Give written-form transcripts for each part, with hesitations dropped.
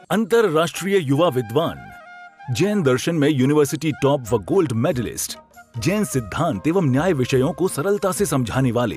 अंतरराष्ट्रीय युवा विद्वान, जैन दर्शन में यूनिवर्सिटी टॉप व गोल्ड मेडलिस्ट, जैन सिद्धांत एवं न्याय विषयों को सरलता से समझाने वाले,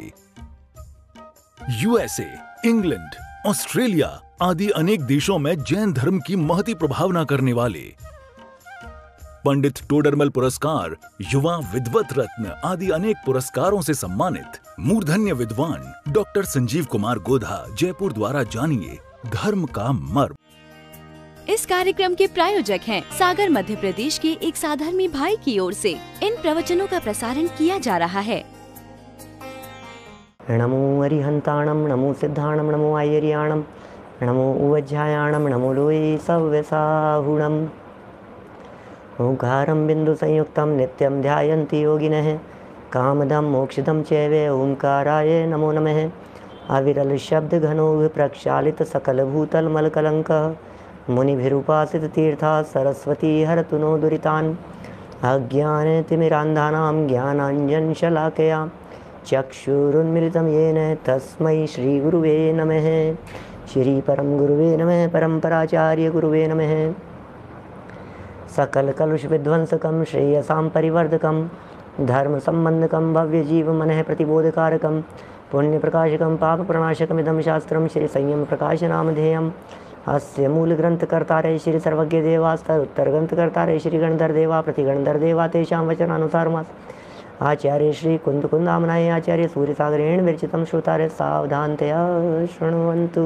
यूएसए, इंग्लैंड, ऑस्ट्रेलिया आदि अनेक देशों में जैन धर्म की महती प्रभावना करने वाले, पंडित टोडरमल पुरस्कार, युवा विद्वत रत्न आदि अनेक पुरस्कारों से सम्मानित मूर्धन्य विद्वान डॉक्टर संजीव कुमार गोधा, जयपुर द्वारा जानिए धर्म का मर्म। इस कार्यक्रम के प्रायोजक हैं सागर मध्य प्रदेश के एक साधर्मी भाई की ओर से इन प्रवचनों का प्रसारण किया जा रहा है। नमो अरिहंताणम, नमो सिद्धाणम, नमो आयरियाणम, नमो उवज्जायाणम, नमो लोये सव्यसाहुणम। ओंकारं बिंदु संयुक्तं नित्यं ध्यायन्ति योगिनः, कामदं मोक्षदं चैव ओंकाराय नमो नमः। अविरल शब्द घनो प्रक्षालित सकल भूतल मल कलंकः, मुनिभिरुपासित तीर्था सरस्वती हरतु नो दुरितान्। अज्ञानतिमिरान्धानां ज्ञानाञ्जन शलाकया चक्षुरुन्मिलितं येन तस्मै श्री गुरुवे नमः। श्री परम गुरुवे नमः, परम्पराचार्य गुरुवे नमः। सकल कलुष विध्वंसकं श्रेयसां परिवर्धकं, धर्म संबंधकं भव्य जीव मनः प्रतिबोधकारकं, पुण्य प्रकाशकं पाप प्रणाशकमिदं शास्त्रं श्री संयम प्रकाश नामधेयम्। अस्य मूल ग्रंथ कर्तारे श्री सर्वज्ञ देवास्तर उत्तर ग्रंथ कर्तारे श्री गणधर देवा प्रतिगणधर देवा तेषां वचनानुसार आचार्य श्री कुंद कुंदामनाय आचार्य सूर्यसागरेण विरचितं श्रोतारे सावधानतया शृण्वन्तु।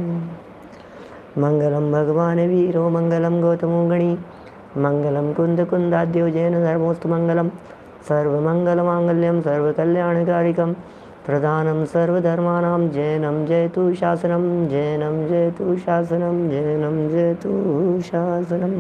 मंगलम भगवान वीरो मंगलम गौतमो गणी, मंगलम कुंद कुंदाद्यो जैन धर्मोस्तु मंगलम। सर्वमंगल मांगल्यम सर्वकल्याणकारिकम, प्रधानम सर्वधर्माणां जैनम जयतु शासनम, जैनम जयतु शासनम, जैनम जयतु शासनम।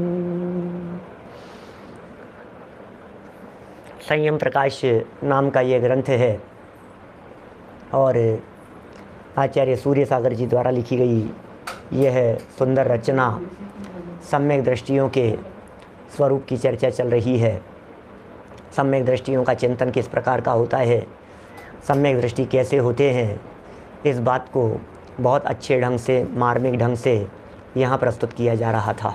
संयम प्रकाश नाम का ये ग्रंथ है और आचार्य सूर्य सागर जी द्वारा लिखी गई यह सुंदर रचना सम्यक दृष्टियों के स्वरूप की चर्चा चल रही है। सम्यक दृष्टियों का चिंतन किस प्रकार का होता है, सम्यक दृष्टि कैसे होते हैं, इस बात को बहुत अच्छे ढंग से, मार्मिक ढंग से यहाँ प्रस्तुत किया जा रहा था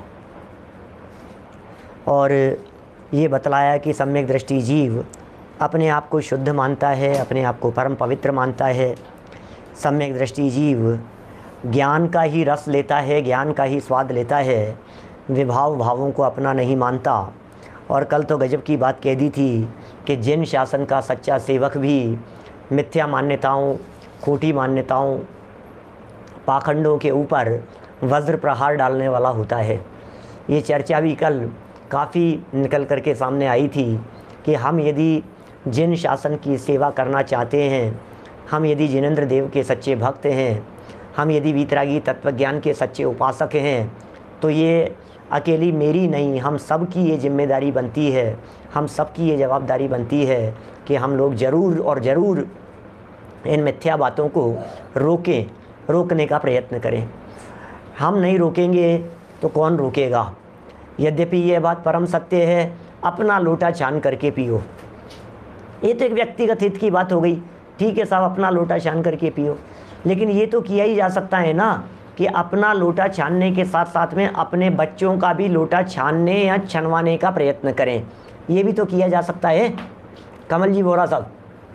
और ये बतलाया कि सम्यक दृष्टि जीव अपने आप को शुद्ध मानता है, अपने आप को परम पवित्र मानता है। सम्यक दृष्टि जीव ज्ञान का ही रस लेता है, ज्ञान का ही स्वाद लेता है, विभाव भावों को अपना नहीं मानता। और कल तो गजब की बात कह दी थी कि जिन शासन का सच्चा सेवक भी मिथ्या मान्यताओं, खोटी मान्यताओं, पाखंडों के ऊपर वज्र प्रहार डालने वाला होता है। ये चर्चा भी कल काफ़ी निकल कर के सामने आई थी कि हम यदि जिन शासन की सेवा करना चाहते हैं, हम यदि जिनेंद्र देव के सच्चे भक्त हैं, हम यदि वीतरागी तत्वज्ञान के सच्चे उपासक हैं, तो ये अकेली मेरी नहीं, हम सब की ये जिम्मेदारी बनती है, हम सब की ये जवाबदारी बनती है कि हम लोग ज़रूर और ज़रूर इन मिथ्या बातों को रोकने का प्रयत्न करें। हम नहीं रोकेंगे तो कौन रोकेगा। यद्यपि ये बात परम सत्य है, अपना लोटा छान करके पियो। ये तो एक व्यक्तिगत हित की बात हो गई, ठीक है साहब, अपना लोटा छान करके पियो, लेकिन ये तो किया ही जा सकता है ना कि अपना लोटा छानने के साथ साथ में अपने बच्चों का भी लोटा छानने या छनवाने का प्रयत्न करें। ये भी तो किया जा सकता है कमल जी बोरा साहब,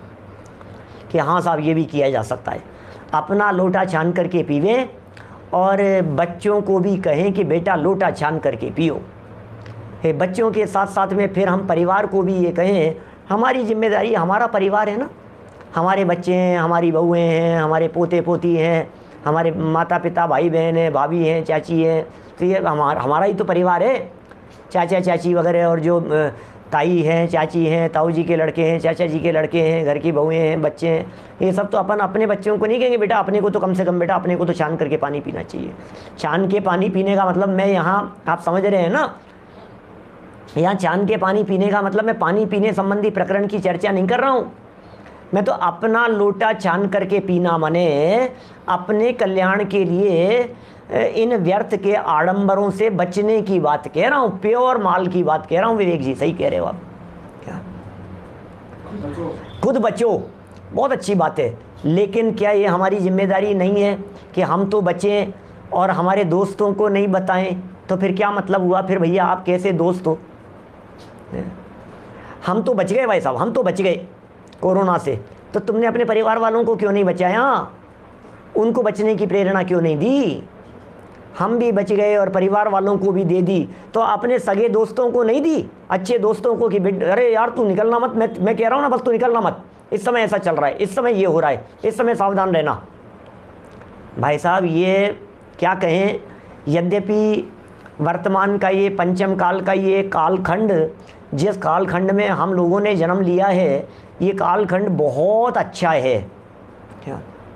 कि हाँ साहब ये भी किया जा सकता है। अपना लोटा छान करके पीवें और बच्चों को भी कहें कि बेटा लोटा छान करके पियो। बच्चों के साथ साथ में फिर हम परिवार को भी ये कहें, हमारी जिम्मेदारी, हमारा परिवार है ना, हमारे बच्चे हैं, हमारी बहुएँ हैं, हमारे पोते पोती हैं, हमारे माता पिता भाई बहन हैं, भाभी हैं, चाची हैं, तो ये हमारा ही तो परिवार है। चाचा चाची वगैरह और जो ताई हैं, चाची हैं, ताऊ जी के लड़के हैं, चाचा जी के लड़के हैं, घर की बहुएँ हैं, बच्चे हैं, ये सब तो अपन अपने बच्चों को नहीं कहेंगे बेटा अपने को तो कम से कम बेटा अपने को तो छान करके पानी पीना चाहिए। छान के पानी पीने का मतलब मैं यहाँ, आप समझ रहे हैं ना, यहाँ छान के पानी पीने का मतलब मैं पानी पीने संबंधी प्रकरण की चर्चा नहीं कर रहा हूँ। मैं तो अपना लोटा छान करके पीना माने अपने कल्याण के लिए इन व्यर्थ के आडंबरों से बचने की बात कह रहा हूँ, प्योर माल की बात कह रहा हूँ। विवेक जी सही कह रहे हो आप, क्या खुद बचो, बहुत अच्छी बात है, लेकिन क्या ये हमारी जिम्मेदारी नहीं है कि हम तो बचें और हमारे दोस्तों को नहीं बताएं तो फिर क्या मतलब हुआ? फिर भैया आप कैसे दोस्त हो? हम तो बच गए भाई साहब, हम तो बच गए कोरोना से, तो तुमने अपने परिवार वालों को क्यों नहीं बचाया? उनको बचने की प्रेरणा क्यों नहीं दी? हम भी बच गए और परिवार वालों को भी दे दी, तो अपने सगे दोस्तों को नहीं दी? अच्छे दोस्तों को कि अरे यार तू निकलना मत, मैं कह रहा हूँ ना, बस तू निकलना मत, इस समय ऐसा चल रहा है, इस समय ये हो रहा है, इस समय सावधान रहना। भाई साहब ये क्या कहें, यद्यपि वर्तमान का ये पंचम काल का ये कालखंड, जिस कालखंड में हम लोगों ने जन्म लिया है, ये कालखंड बहुत अच्छा है। क्या?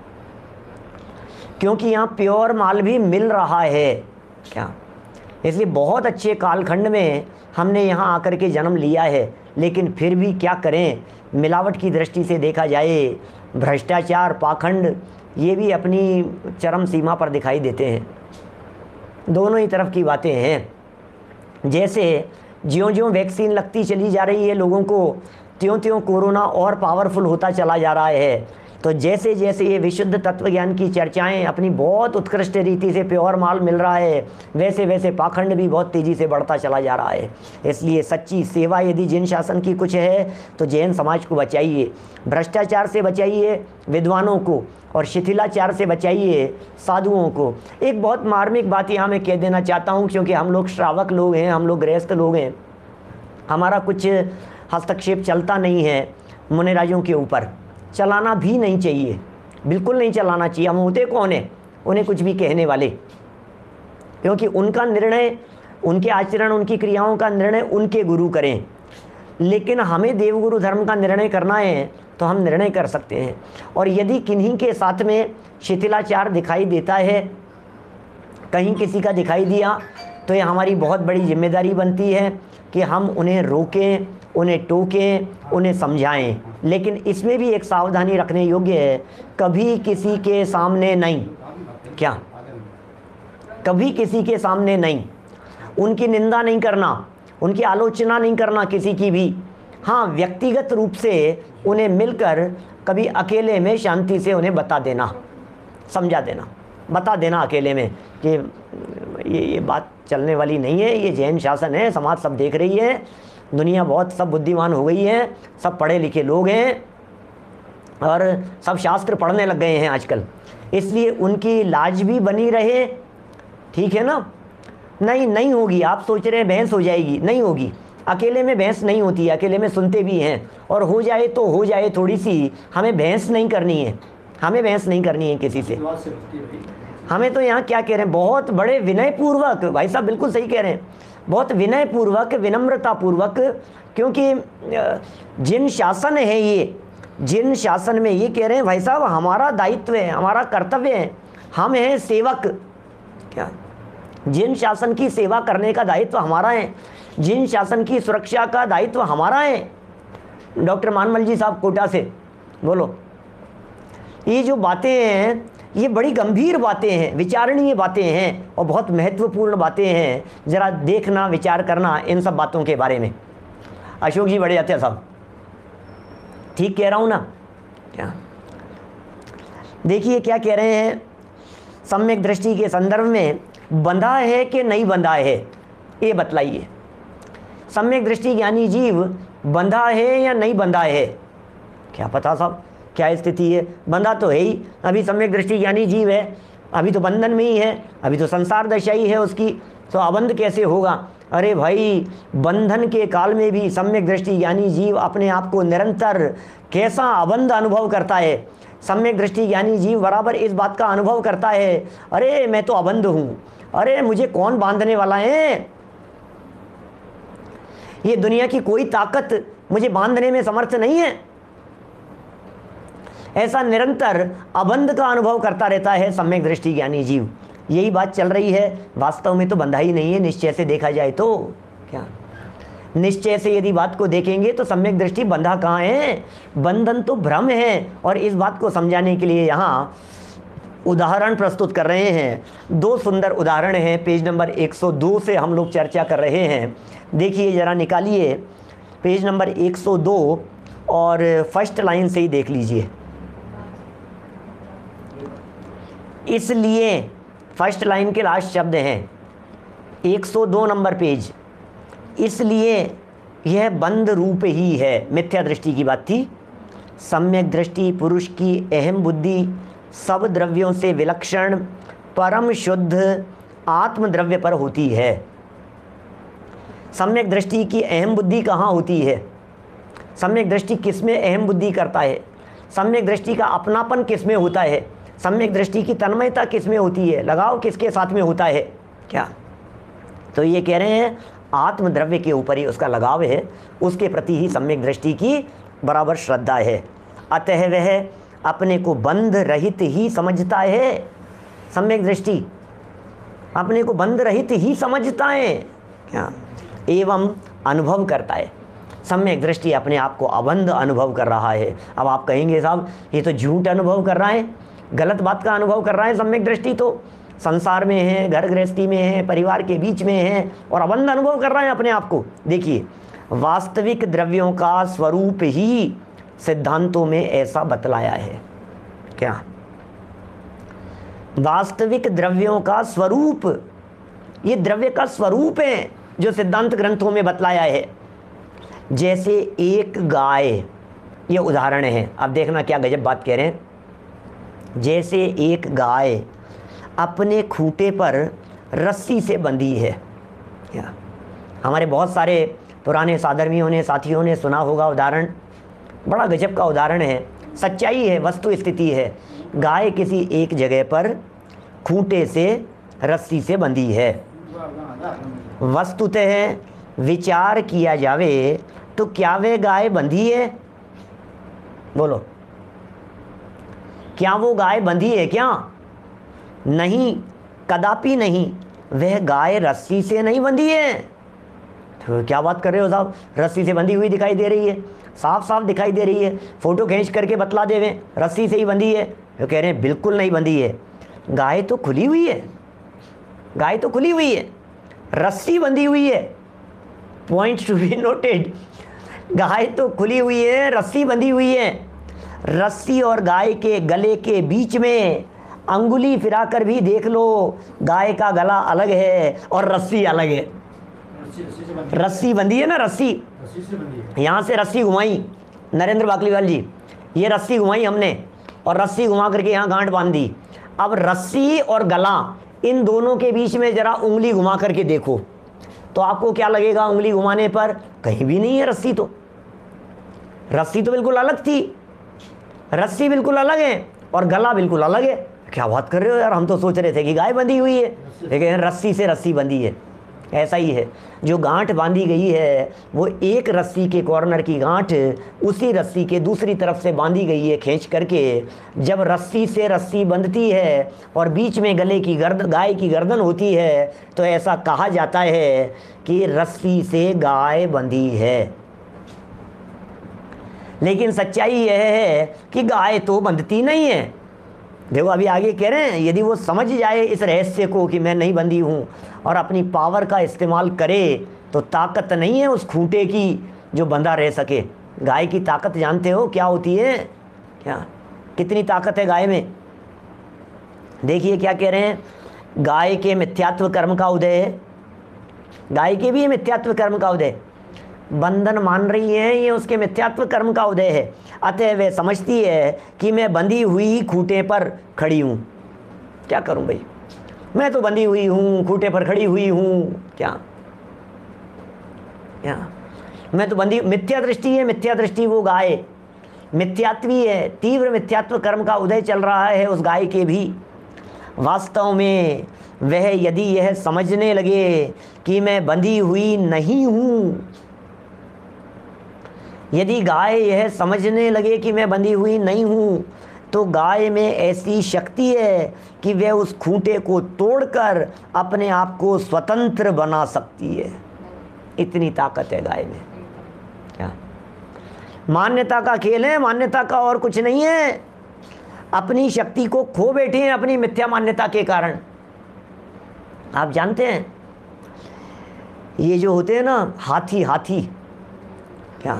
क्योंकि यहाँ प्योर माल भी मिल रहा है। क्या? इसलिए बहुत अच्छे कालखंड में हमने यहाँ आकर के जन्म लिया है। लेकिन फिर भी क्या करें, मिलावट की दृष्टि से देखा जाए, भ्रष्टाचार, पाखंड, ये भी अपनी चरम सीमा पर दिखाई देते हैं। दोनों ही तरफ की बातें हैं। जैसे ज्यों-ज्यों वैक्सीन लगती चली जा रही है लोगों को, त्यों-त्यों कोरोना और पावरफुल होता चला जा रहा है। तो जैसे जैसे ये विशुद्ध तत्व ज्ञान की चर्चाएं अपनी बहुत उत्कृष्ट रीति से प्योर माल मिल रहा है, वैसे वैसे पाखंड भी बहुत तेज़ी से बढ़ता चला जा रहा है। इसलिए सच्ची सेवा यदि जैन शासन की कुछ है तो जैन समाज को बचाइए, भ्रष्टाचार से बचाइए विद्वानों को, और शिथिलाचार से बचाइए साधुओं को। एक बहुत मार्मिक बात यहाँ मैं कह देना चाहता हूँ, क्योंकि हम लोग श्रावक लोग हैं, हम लोग गृहस्थ लोग हैं, हमारा कुछ हस्तक्षेप चलता नहीं है मुनिराजों के ऊपर, चलाना भी नहीं चाहिए, बिल्कुल नहीं चलाना चाहिए। हम होते कौन हैं उन्हें कुछ भी कहने वाले? क्योंकि उनका निर्णय, उनके आचरण, उनकी क्रियाओं का निर्णय उनके गुरु करें। लेकिन हमें देवगुरु धर्म का निर्णय करना है तो हम निर्णय कर सकते हैं। और यदि किन्हीं के साथ में शिथिलाचार दिखाई देता है, कहीं किसी का दिखाई दिया, तो ये हमारी बहुत बड़ी जिम्मेदारी बनती है कि हम उन्हें रोकें, उन्हें टोकें, उन्हें समझाएं। लेकिन इसमें भी एक सावधानी रखने योग्य है, कभी किसी के सामने नहीं। क्या? कभी किसी के सामने नहीं, उनकी निंदा नहीं करना, उनकी आलोचना नहीं करना किसी की भी। हाँ, व्यक्तिगत रूप से उन्हें मिलकर कभी अकेले में शांति से उन्हें बता देना, समझा देना, बता देना अकेले में कि ये बात चलने वाली नहीं है, ये जैन शासन है, समाज सब देख रही है, दुनिया बहुत सब बुद्धिमान हो गई है, सब पढ़े लिखे लोग हैं और सब शास्त्र पढ़ने लग गए हैं आजकल, इसलिए उनकी लाज भी बनी रहे। ठीक है ना? नहीं होगी। आप सोच रहे हैं बहस हो जाएगी, नहीं होगी। अकेले में बहस नहीं होती है, अकेले में सुनते भी हैं, और हो जाए तो हो जाए थोड़ी सी, हमें बहस नहीं करनी है, हमें बहस नहीं करनी है किसी से। हमें तो यहाँ क्या कह रहे हैं, बहुत बड़े विनय पूर्वक, भाई साहब बिल्कुल सही कह रहे हैं, बहुत विनय पूर्वक, विनम्रता पूर्वक, क्योंकि जिन शासन है ये, जिन शासन में ये कह रहे हैं भाई साहब हमारा दायित्व है, हमारा कर्तव्य है, हम हैं सेवक। क्या? जिन शासन की सेवा करने का दायित्व हमारा है, जिन शासन की सुरक्षा का दायित्व हमारा है। डॉक्टर मानमल जी साहब कोटा से, बोलो। ये जो बातें हैं ये बड़ी गंभीर बातें हैं, विचारणीय बातें हैं और बहुत महत्वपूर्ण बातें हैं। ज़रा देखना, विचार करना इन सब बातों के बारे में। अशोक जी बड़े अच्छे साहब, ठीक कह रहा हूँ ना? क्या देखिए क्या कह रहे हैं, सम्यक दृष्टि के संदर्भ में बंधा है कि नहीं बंधा है, ये बतलाइए। सम्यक दृष्टि ज्ञानी जीव बंधा है या नहीं बंधा है? क्या पता साहब क्या स्थिति है। बंधा तो है ही, अभी सम्यक दृष्टि ज्ञानी जीव है, अभी तो बंधन में ही है, अभी तो संसार दशा ही है उसकी, तो अबंध कैसे होगा? अरे भाई, बंधन के काल में भी सम्यक दृष्टि ज्ञानी जीव अपने आप को निरंतर कैसा अबंध अनुभव करता है। सम्यक दृष्टि ज्ञानी जीव बराबर इस बात का अनुभव करता है, अरे मैं तो अबंध हूँ, अरे मुझे कौन बांधने वाला है, ये दुनिया की कोई ताकत मुझे बांधने में समर्थ नहीं है। ऐसा निरंतर अबंध का अनुभव करता रहता है सम्यक दृष्टि ज्ञानी जीव। यही बात चल रही है। वास्तव में तो बंधा ही नहीं है, निश्चय से देखा जाए तो। क्या निश्चय से यदि बात को देखेंगे तो सम्यक दृष्टि बंधा कहाँ है? बंधन तो भ्रम है। और इस बात को समझाने के लिए यहाँ उदाहरण प्रस्तुत कर रहे हैं। दो सुंदर उदाहरण हैं, पेज नंबर 102 से हम लोग चर्चा कर रहे हैं। देखिए जरा, निकालिए पेज नंबर 102 और फर्स्ट लाइन से ही देख लीजिए। इसलिए फर्स्ट लाइन के लास्ट शब्द हैं 102 नंबर पेज। इसलिए यह बंद रूप ही है। मिथ्या दृष्टि की बात थी। सम्यक दृष्टि पुरुष की अहम बुद्धि सब द्रव्यों से विलक्षण परम शुद्ध आत्म द्रव्य पर होती है। सम्यक दृष्टि की अहम बुद्धि कहाँ होती है? सम्यक दृष्टि किस में अहम बुद्धि करता है? सम्यक दृष्टि का अपनापन किस में होता है? सम्यक दृष्टि की तन्मयता किस में होती है? लगाव किसके साथ में होता है? क्या तो ये कह रहे हैं आत्म द्रव्य के ऊपर ही उसका लगाव है, उसके प्रति ही सम्यक दृष्टि की बराबर श्रद्धा है। अतः वह अपने को बंध रहित ही समझता है। सम्यक दृष्टि अपने को बंध रहित ही समझता है क्या एवं अनुभव करता है। सम्यक दृष्टि अपने आप को अबंध अनुभव कर रहा है। अब आप कहेंगे साहब ये तो झूठ अनुभव कर रहा है, गलत बात का अनुभव कर रहा है। सम्यक दृष्टि तो संसार में है, घर गृहस्थी में है, परिवार के बीच में है और अबंध अनुभव कर रहा है अपने आप को। देखिए वास्तविक द्रव्यों का स्वरूप ही सिद्धांतों में ऐसा बतलाया है। क्या वास्तविक द्रव्यों का स्वरूप, ये द्रव्य का स्वरूप है जो सिद्धांत ग्रंथों में बतलाया है। जैसे एक गाय, ये उदाहरण है। अब देखना क्या गजब बात कह रहे हैं। जैसे एक गाय अपने खूंटे पर रस्सी से बंधी है। क्या हमारे बहुत सारे पुराने साधर्मियों ने, साथियों ने सुना होगा उदाहरण, बड़ा गजब का उदाहरण है, सच्चाई है, वस्तु स्थिति है। गाय किसी एक जगह पर खूंटे से रस्सी से बंधी है। वस्तुतः विचार किया जावे तो क्या वे गाय बंधी है? बोलो, क्या वो गाय बंधी है? क्या नहीं, कदापि नहीं। वह गाय रस्सी से नहीं बंधी है। तो क्या बात कर रहे हो साहब? रस्सी से बंधी हुई दिखाई दे रही है, साफ साफ दिखाई दे रही है। फोटो खींच करके बतला देवे रस्सी से ही बंधी है। वो कह रहे हैं बिल्कुल नहीं बंधी है, गाय तो खुली हुई है, गाय तो खुली हुई है, रस्सी बंधी हुई है। पॉइंट टू बी नोटेड, गाय तो खुली हुई है, रस्सी बंधी हुई है। रस्सी और गाय के गले के बीच में अंगुली फिराकर भी देख लो, गाय का गला अलग है और रस्सी अलग है। रस्सी बंधी है ना, रस्सी यहाँ से रस्सी घुमाई नरेंद्र बाकलीवाल जी, ये रस्सी घुमाई हमने और रस्सी घुमा करके यहाँ गांठ बांध दी। अब रस्सी और गला, इन दोनों के बीच में जरा उंगली घुमा करके देखो तो आपको क्या लगेगा? उंगली घुमाने पर कहीं भी नहीं है रस्सी। तो रस्सी तो बिल्कुल अलग थी, रस्सी बिल्कुल अलग है और गला बिल्कुल अलग है। क्या बात कर रहे हो यार, हम तो सोच रहे थे कि गाय बंधी हुई है, लेकिन रस्सी से रस्सी बंधी है। ऐसा ही है, जो गांठ बांधी गई है वो एक रस्सी के कॉर्नर की गांठ उसी रस्सी के दूसरी तरफ से बांधी गई है खींच करके। जब रस्सी से रस्सी बंधती है और बीच में गले की गाय की गर्दन होती है तो ऐसा कहा जाता है कि रस्सी से गाय बंधी है। लेकिन सच्चाई यह है कि गाय तो बंधती नहीं है। देखो अभी आगे कह रहे हैं, यदि वो समझ जाए इस रहस्य को कि मैं नहीं बंधी हूँ और अपनी पावर का इस्तेमाल करे तो ताकत नहीं है उस खूंटे की जो बंधा रह सके। गाय की ताकत जानते हो क्या होती है? क्या कितनी ताकत है गाय में? देखिए क्या कह रहे हैं, गाय के मिथ्यात्व कर्म का उदय है, गाय के भी मिथ्यात्व कर्म का उदय, बंधन मान रही है ये उसके मिथ्यात्व कर्म का उदय है। अतः वे समझती है कि मैं बंधी हुई खूंटे पर खड़ी हूँ। क्या करूँ भाई, मैं तो बंधी हुई हूँ, खूंटे पर खड़ी हुई हूँ। क्या क्या मैं तो बंधी, मिथ्या दृष्टि है। मिथ्या दृष्टि वो गाय मिथ्यात्वी है, तीव्र मिथ्यात्व कर्म का उदय चल रहा है उस गाय के भी। वास्तव में वह यदि यह समझने लगे कि मैं बंधी हुई नहीं हूँ, यदि गाय यह समझने लगे कि मैं बंधी हुई नहीं हूँ, तो गाय में ऐसी शक्ति है कि वह उस खूंटे को तोड़कर अपने आप को स्वतंत्र बना सकती है। इतनी ताकत है गाय में। क्या मान्यता का खेल है, मान्यता का और कुछ नहीं है। अपनी शक्ति को खो बैठे हैं अपनी मिथ्या मान्यता के कारण। आप जानते हैं ये जो होते हैं ना हाथी, हाथी क्या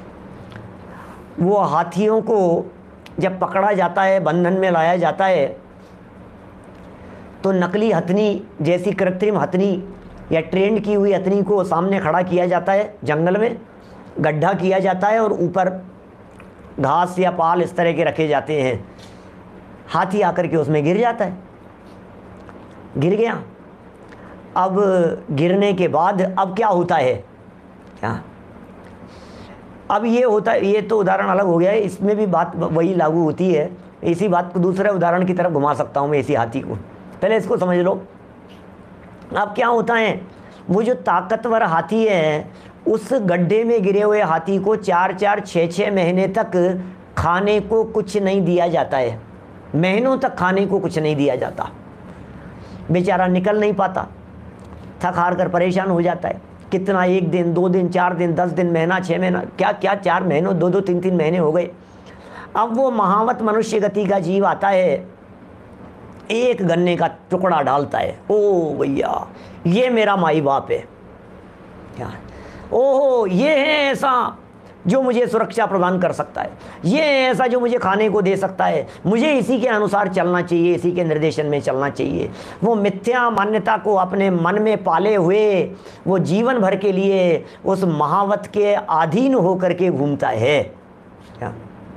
वो हाथियों को जब पकड़ा जाता है, बंधन में लाया जाता है, तो नकली हथनी जैसी कृत्रिम हथनी या ट्रेंड की हुई हथनी को सामने खड़ा किया जाता है, जंगल में गड्ढा किया जाता है और ऊपर घास या पाल इस तरह के रखे जाते हैं। हाथी आकर के उसमें गिर जाता है, गिर गया। अब गिरने के बाद अब क्या होता है, क्या अब ये होता है, ये तो उदाहरण अलग हो गया है, इसमें भी बात वही लागू होती है। इसी बात को दूसरे उदाहरण की तरफ घुमा सकता हूँ मैं इसी हाथी को। पहले इसको समझ लो। अब क्या होता है, वो जो ताकतवर हाथी है उस गड्ढे में गिरे हुए हाथी को 4-4, 6-6 महीने तक खाने को कुछ नहीं दिया जाता है। महीनों तक खाने को कुछ नहीं दिया जाता। बेचारा निकल नहीं पाता, थक हार कर परेशान हो जाता है। कितना, 1 दिन, 2 दिन, 4 दिन, 10 दिन, महीना, 6 महीना, क्या क्या 4 महीनों, 2-2, 3-3 महीने हो गए। अब वो महावत मनुष्य गति का जीव आता है, एक गन्ने का टुकड़ा डालता है। ओ भैया, ये मेरा माई बाप है, क्या, ओहो ये है ऐसा जो मुझे सुरक्षा प्रदान कर सकता है, ये है ऐसा जो मुझे खाने को दे सकता है, मुझे इसी के अनुसार चलना चाहिए, इसी के निर्देशन में चलना चाहिए। वो मिथ्या मान्यता को अपने मन में पाले हुए वो जीवन भर के लिए उस महावत के अधीन होकर के घूमता है। क्या,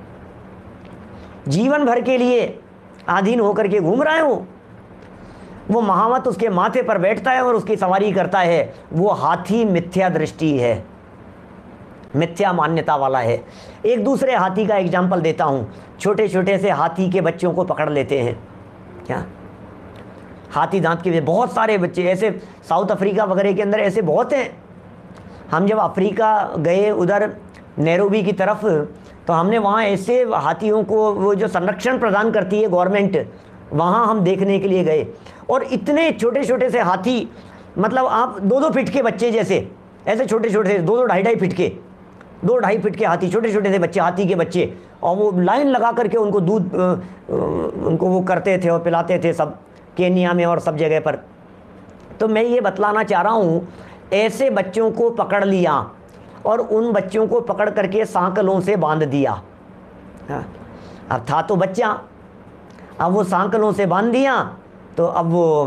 जीवन भर के लिए अधीन होकर के घूम रहा है वो महावत उसके माथे पर बैठता है और उसकी सवारी करता है। वो हाथी मिथ्या दृष्टि है, मिथ्या मान्यता वाला है। एक दूसरे हाथी का एग्जाम्पल देता हूँ। छोटे छोटे से हाथी के बच्चों को पकड़ लेते हैं, क्या, हाथी दांत के बहुत सारे बच्चे ऐसे साउथ अफ्रीका वगैरह के अंदर ऐसे बहुत हैं। हम जब अफ्रीका गए उधर नैरोबी की तरफ, तो हमने वहाँ ऐसे हाथियों को, वो जो संरक्षण प्रदान करती है गवर्नमेंट, वहाँ हम देखने के लिए गए। और इतने छोटे छोटे से हाथी, मतलब आप 2-2 फीट के बच्चे जैसे, ऐसे छोटे छोटे से 2-2, 2.5 फीट के, 2-2.5 फीट के हाथी, छोटे छोटे से बच्चे, हाथी के बच्चे। और वो लाइन लगा करके उनको दूध उनको वो करते थे और पिलाते थे, सब केनिया में और सब जगह पर। तो मैं ये बतलाना चाह रहा हूँ, ऐसे बच्चों को पकड़ लिया और उन बच्चों को पकड़ करके सांकलों से बांध दिया। अब था तो बच्चा, अब वो सांकलों से बांध दिया, तो अब वो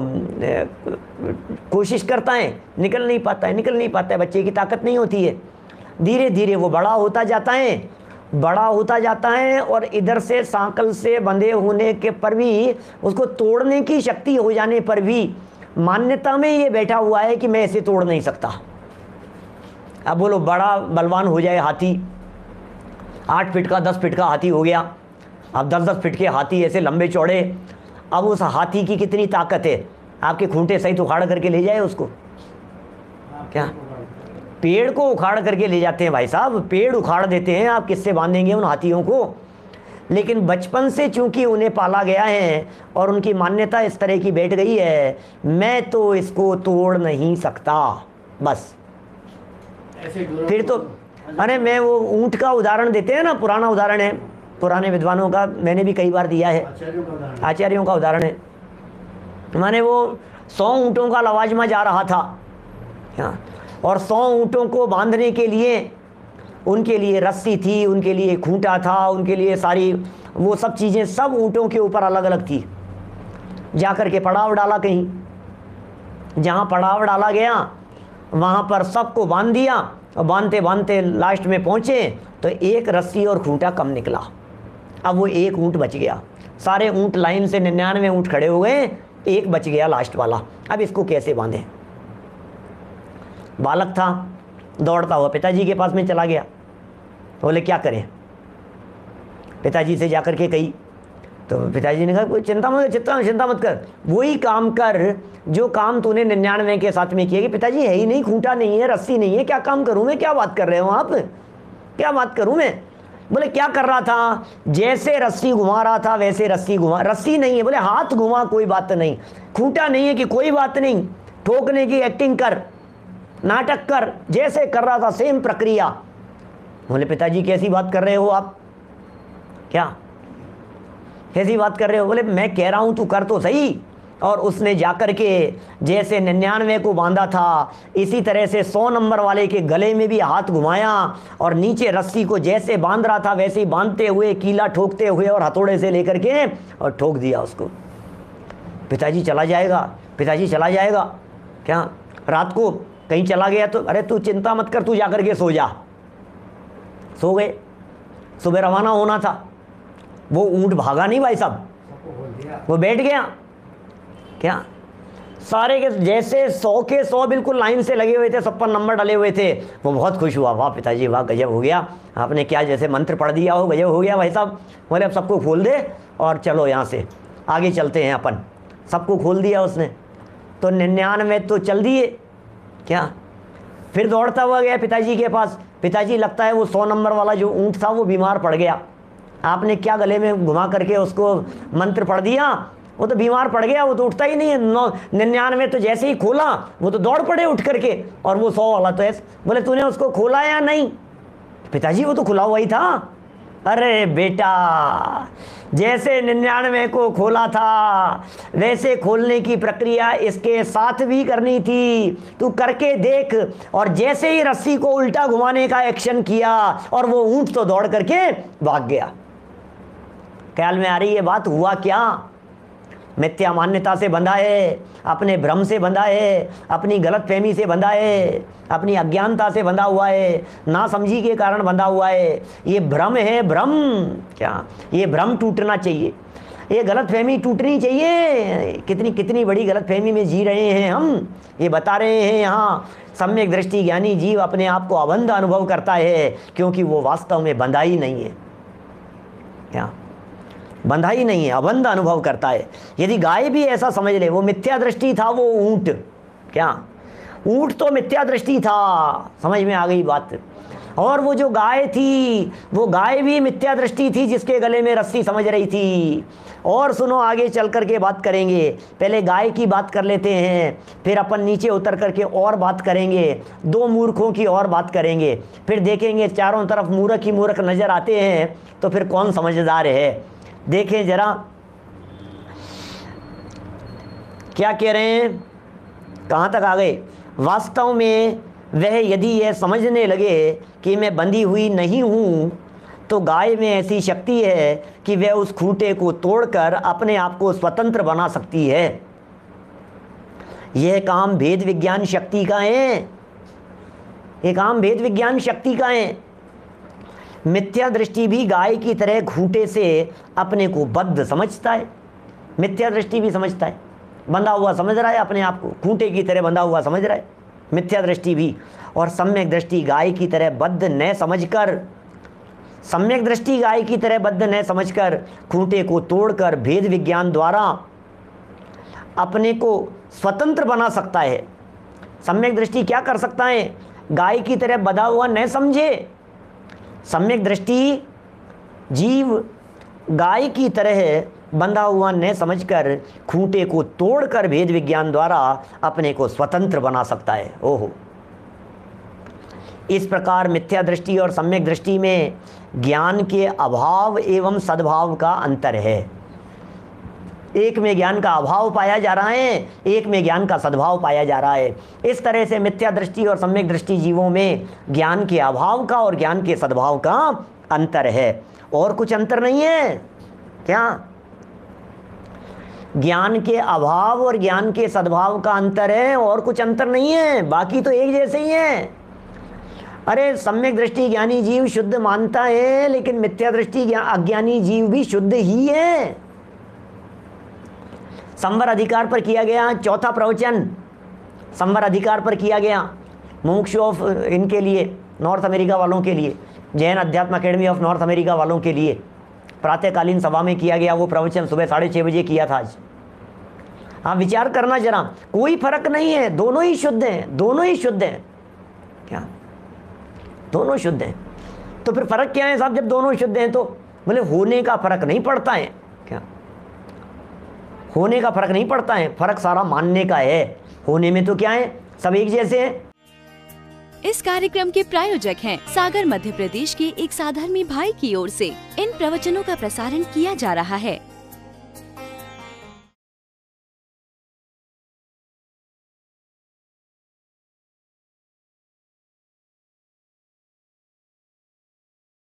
कोशिश करता है, निकल नहीं पाता है, बच्चे की ताकत नहीं होती है। धीरे धीरे वो बड़ा होता जाता है और इधर से सांकल से बंधे होने के पर भी, उसको तोड़ने की शक्ति हो जाने पर भी मान्यता में ये बैठा हुआ है कि मैं इसे तोड़ नहीं सकता। अब बोलो, बड़ा बलवान हो जाए हाथी, 8 फीट का, 10 फीट का हाथी हो गया। अब 10-10 फीट के हाथी ऐसे लंबे चौड़े, अब उस हाथी की कितनी ताकत है, आपके खूंटे सहित उखाड़ करके ले जाए उसको, क्या, पेड़ को उखाड़ करके ले जाते हैं भाई साहब, पेड़ उखाड़ देते हैं। आप किससे बांधेंगे उन हाथियों को? लेकिन बचपन से चूंकि उन्हें पाला गया है और उनकी मान्यता इस तरह की बैठ गई है, मैं तो इसको तोड़ नहीं सकता, बस। फिर तो, अरे मैं वो ऊंट का उदाहरण देते हैं ना, पुराना उदाहरण है, पुराने विद्वानों का, मैंने भी कई बार दिया है, आचार्यों का उदाहरण है। माने वो 100 ऊँटों का लवाजमा जा रहा था, और 100 ऊँटों को बांधने के लिए उनके लिए रस्सी थी, उनके लिए खूंटा था, उनके लिए सारी वो सब चीज़ें सब ऊँटों के ऊपर अलग अलग थी। जाकर के पड़ाव डाला कहीं, जहाँ पड़ाव डाला गया वहाँ पर सबको बांध दिया, और बांधते बांधते लास्ट में पहुँचे तो एक रस्सी और खूंटा कम निकला। अब वो एक ऊँट बच गया, सारे ऊँट लाइन से 99 ऊँट खड़े हो गए, एक बच गया लास्ट वाला। अब इसको कैसे बांधें? बालक था, दौड़ता हुआ पिताजी के पास में चला गया। बोले क्या करें? पिताजी से जाकर के कही, तो पिताजी ने कहा कोई चिंता मत कर, वही काम कर जो काम तूने 99 के साथ में किया। कि पिताजी है ही नहीं, खूंटा नहीं है, रस्सी नहीं है, क्या काम करूं मैं? क्या बात कर रहे हो आप, क्या बात करूं मैं? बोले क्या कर रहा था? जैसे रस्सी घुमा रहा था वैसे रस्सी घुमा, रस्सी नहीं है, बोले हाथ घुमा, कोई बात नहीं, खूंटा नहीं है कि कोई बात नहीं, ठोकने की एक्टिंग कर, नाटक कर, जैसे कर रहा था सेम प्रक्रिया। बोले पिताजी कैसी बात कर रहे हो आप, क्या कैसी बात कर रहे हो? बोले मैं कह रहा हूं तू कर तो सही। और उसने जाकर के जैसे 99 को बांधा था, इसी तरह से 100 नंबर वाले के गले में भी हाथ घुमाया, और नीचे रस्सी को जैसे बांध रहा था वैसे ही बांधते हुए, कीला ठोकते हुए और हथौड़े से लेकर के और ठोक दिया उसको। पिताजी चला जाएगा, पिताजी चला जाएगा। क्या रात को कहीं चला गया तो अरे तू चिंता मत कर, तू जा करके सो जा। सो गए, सुबह रवाना होना था। वो ऊंट भागा नहीं भाई साहब, वो बैठ गया। क्या सारे के जैसे 100 के 100 बिल्कुल लाइन से लगे हुए थे, सब पर नंबर डले हुए थे। वो बहुत खुश हुआ, वाह पिताजी वाह, गजब हो गया, आपने क्या जैसे मंत्र पढ़ दिया हो, गजब हो गया भाई साहब। बोले अब सबको खोल दे और चलो यहाँ से आगे चलते हैं अपन। सबको खोल दिया उसने, तो 99 तो चल दिए। क्या फिर दौड़ता हुआ गया पिताजी के पास। पिताजी लगता है वो 100 नंबर वाला जो ऊँट था वो बीमार पड़ गया। आपने क्या गले में घुमा करके उसको मंत्र पढ़ दिया, वो तो बीमार पड़ गया, वो तो उठता ही नहीं है। 99 तो जैसे ही खोला वो तो दौड़ पड़े उठ करके, और वो 100 वाला तो ऐसे। बोले तूने उसको खोला या नहीं? पिताजी वो तो खुला हुआ ही था। अरे बेटा, जैसे 99 को खोला था वैसे खोलने की प्रक्रिया इसके साथ भी करनी थी, तू करके देख। और जैसे ही रस्सी को उल्टा घुमाने का एक्शन किया और वो ऊंट तो दौड़ करके भाग गया। ख्याल में आ रही है बात? हुआ क्या? मिथ्या मान्यता से बंधा है, अपने भ्रम से बंधा है, अपनी गलतफहमी से बंधा है, अपनी अज्ञानता से बंधा हुआ है, नासमझी के कारण बंधा हुआ है। ये भ्रम है, भ्रम। क्या ये भ्रम टूटना चाहिए, ये गलतफहमी टूटनी चाहिए। कितनी कितनी बड़ी गलतफहमी में जी रहे हैं हम, ये बता रहे हैं यहाँ। सम्यक दृष्टि ज्ञानी जीव अपने आप को अबंध अनुभव करता है, क्योंकि वो वास्तव में बंधा ही नहीं है। क्या बंधा ही नहीं है, अबंध अनुभव करता है। यदि गाय भी ऐसा समझ ले, वो मिथ्या दृष्टि था वो ऊंट। क्या ऊंट तो मिथ्या दृष्टि था, समझ में आ गई बात? और वो जो गाय थी, वो गाय भी मिथ्या दृष्टि थी जिसके गले में रस्सी समझ रही थी। और सुनो, आगे चल करके बात करेंगे। पहले गाय की बात कर लेते हैं, फिर अपन नीचे उतर करके और बात करेंगे, 2 मूर्खों की और बात करेंगे। फिर देखेंगे चारों तरफ मूर्ख ही मूर्ख नजर आते हैं, तो फिर कौन समझदार है। देखें जरा क्या कह रहे हैं, कहाँ तक आ गए। वास्तव में वह यदि यह समझने लगे कि मैं बंधी हुई नहीं हूँ, तो गाय में ऐसी शक्ति है कि वह उस खूंटे को तोड़कर अपने आप को स्वतंत्र बना सकती है। यह काम भेद विज्ञान शक्ति का है, यह काम भेद विज्ञान शक्ति का है। मिथ्या दृष्टि भी गाय की तरह खूंटे से अपने को बद्ध समझता है। मिथ्या दृष्टि भी समझता है, बंधा हुआ समझ रहा है, अपने आप को खूंटे की तरह बंधा हुआ समझ रहा है, मिथ्या दृष्टि भी। और सम्यक दृष्टि गाय की तरह बद्ध न समझकर, सम्यक दृष्टि गाय की तरह बद्ध न समझकर खूंटे को तोड़कर भेद विज्ञान द्वारा अपने को स्वतंत्र बना सकता है। सम्यक दृष्टि क्या कर सकता है? गाय की तरह बंधा हुआ न समझे। सम्यक दृष्टि जीव गाय की तरह बंधा हुआ न समझकर खूंटे को तोड़कर भेद विज्ञान द्वारा अपने को स्वतंत्र बना सकता है। ओहो, इस प्रकार मिथ्या दृष्टि और सम्यक दृष्टि में ज्ञान के अभाव एवं सद्भाव का अंतर है। एक में ज्ञान का अभाव पाया जा रहा है, एक में ज्ञान का सद्भाव पाया जा रहा है। इस तरह से मिथ्या दृष्टि और सम्यक दृष्टि जीवों में ज्ञान के अभाव का और ज्ञान के सद्भाव का अंतर है, और कुछ अंतर नहीं है। क्या ज्ञान के अभाव और ज्ञान के सद्भाव का अंतर है, और कुछ अंतर नहीं है, बाकी तो एक जैसे ही है। अरे सम्यक दृष्टि ज्ञानी जीव शुद्ध मानता है, लेकिन मिथ्या दृष्टि अज्ञानी जीव भी शुद्ध ही है। संवर अधिकार पर किया गया चौथा प्रवचन, संवर अधिकार पर किया गया मुमुक्षु ऑफ इनके लिए, नॉर्थ अमेरिका वालों के लिए, जैन अध्यात्म अकेडमी ऑफ नॉर्थ अमेरिका वालों के लिए प्रातःकालीन सभा में किया गया वो प्रवचन सुबह 6:30 बजे किया था आज। हाँ, विचार करना जरा, कोई फर्क नहीं है, दोनों ही शुद्ध हैं, दोनों ही शुद्ध हैं। क्या दोनों शुद्ध हैं? तो फिर फर्क क्या है साहब? जब दोनों शुद्ध हैं तो बोले होने का फर्क नहीं पड़ता है। क्या होने का फर्क नहीं पड़ता है, फर्क सारा मानने का है। होने में तो क्या है, सब एक जैसे हैं। इस कार्यक्रम के प्रायोजक हैं सागर मध्य प्रदेश के एक साधर्मी भाई की ओर से इन प्रवचनों का प्रसारण किया जा रहा है।